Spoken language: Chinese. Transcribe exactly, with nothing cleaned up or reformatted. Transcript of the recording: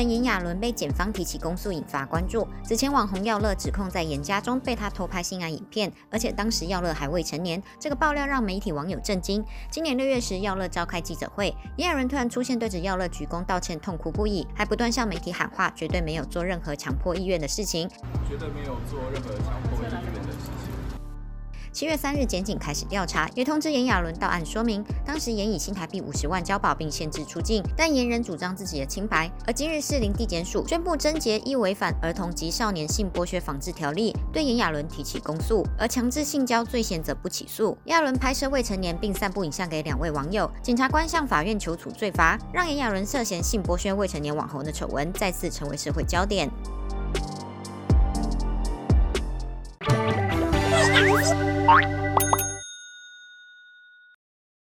员炎亚纶被检方提起公诉，引发关注。此前网红耀乐指控在严家中被他偷拍性爱影片，而且当时耀乐还未成年。这个爆料让媒体网友震惊。今年六月时，耀乐召开记者会，炎亚纶突然出现，对着耀乐鞠躬道歉，痛哭不已，还不断向媒体喊话，绝对没有做任何强迫意愿的事情。 绝对没有做任何强迫意愿的事情。 七月三日，检警开始调查，也通知炎亚纶到案说明，当时炎以新台币五十万交保并限制出境，但炎仍主张自己的清白。而今日士林地检署宣布侦结依违反儿童及少年性剥削防治条例，对炎亚纶提起公诉，而强制性交罪嫌则不起诉。炎亚纶拍摄未成年并散布影像给两位网友，检察官向法院求处罪罚，让炎亚纶涉嫌性剥削未成年网红的丑闻再次成为社会焦点。 Bye.